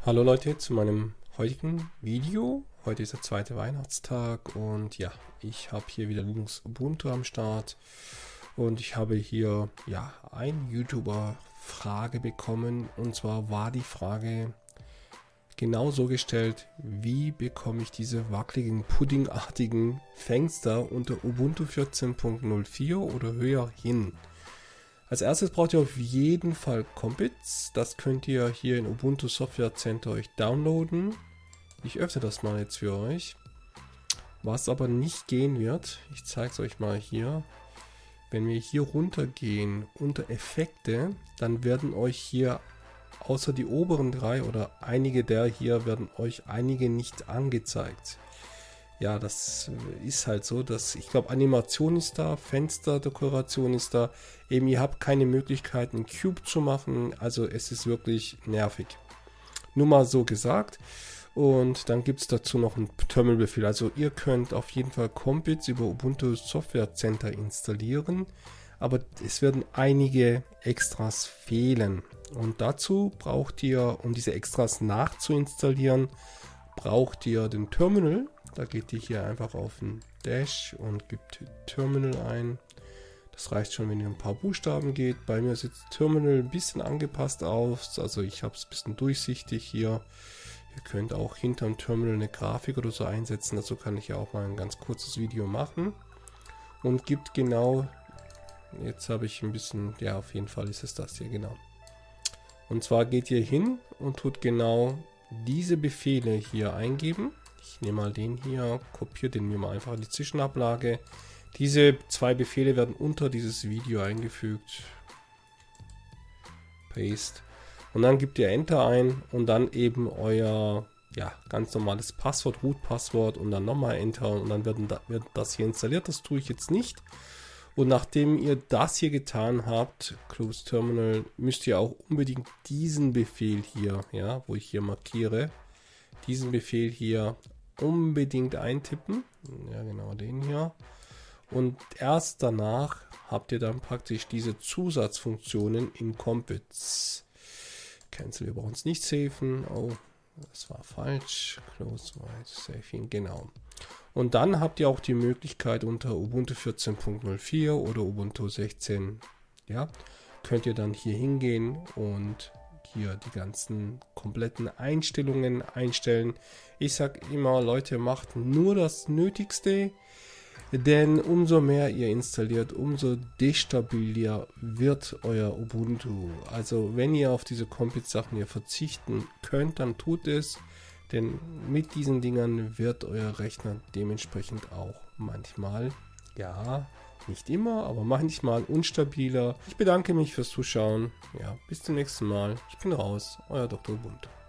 Hallo Leute, zu meinem heutigen Video. Heute ist der zweite Weihnachtstag und ja, ich habe hier wieder Linux Ubuntu am Start und ich habe hier ein YouTuber-Frage bekommen, und zwar war die Frage genau so gestellt: Wie bekomme ich diese wackeligen, puddingartigen Fenster unter Ubuntu 14.04 oder höher hin? Als erstes braucht ihr auf jeden Fall Compiz. Das könnt ihr hier in Ubuntu Software Center euch downloaden. Ich öffne das mal jetzt für euch. Was aber nicht gehen wird, ich zeige es euch mal hier. Wenn wir hier runter gehen unter Effekte, dann werden euch hier außer die oberen drei oder einige der hier werden euch einige nicht angezeigt. Ja, das ist halt so, dass ich glaube, Animation ist da, Fensterdekoration ist da. Eben, ihr habt keine Möglichkeit, einen Cube zu machen. Also es ist wirklich nervig. Nur mal so gesagt. Und dann gibt es dazu noch einen Terminal-Befehl. Also ihr könnt auf jeden Fall Compiz über Ubuntu Software Center installieren. Aber es werden einige Extras fehlen. Und dazu braucht ihr, um diese Extras nachzuinstallieren, braucht ihr den Terminal. Da geht ihr hier einfach auf den Dash und gibt Terminal ein. Das reicht schon, wenn ihr ein paar Buchstaben geht. Bei mir sieht Terminal ein bisschen angepasst aus. Also ich habe es ein bisschen durchsichtig hier. Ihr könnt auch hinterm Terminal eine Grafik oder so einsetzen. Dazu kann ich ja auch mal ein ganz kurzes Video machen. Und gibt genau, jetzt habe ich ein bisschen, ja, auf jeden Fall ist es das hier, genau. Und zwar geht ihr hin und tut genau diese Befehle hier eingeben. Ich nehme mal den hier, kopiere den mir mal einfach in die Zwischenablage. Diese zwei Befehle werden unter dieses Video eingefügt. Paste. Und dann gebt ihr Enter ein und dann eben euer ganz normales Passwort, Root-Passwort, und dann nochmal Enter und dann wird das hier installiert. Das tue ich jetzt nicht. Und nachdem ihr das hier getan habt, Close Terminal, müsst ihr auch unbedingt diesen Befehl hier, ja, wo ich hier markiere, diesen Befehl hier unbedingt eintippen. Ja, genau, den hier. Und erst danach habt ihr dann praktisch diese Zusatzfunktionen in Compiz. Cancel, wir brauchen es nicht safen. Oh, das war falsch. Close, white, saving, genau. Und dann habt ihr auch die Möglichkeit unter Ubuntu 14.04 oder Ubuntu 16, ja, könnt ihr dann hier hingehen und hier die ganzen kompletten Einstellungen einstellen. Ich sage immer, Leute, macht nur das Nötigste, denn umso mehr ihr installiert, umso destabiler wird euer Ubuntu. Also wenn ihr auf diese Compiz-Sachen hier verzichten könnt, dann tut es, denn mit diesen Dingern wird euer Rechner dementsprechend auch manchmal, ja, nicht immer, aber manchmal unstabiler. Ich bedanke mich fürs Zuschauen. Ja, bis zum nächsten Mal. Ich bin raus. Euer Dr. Ubuntu.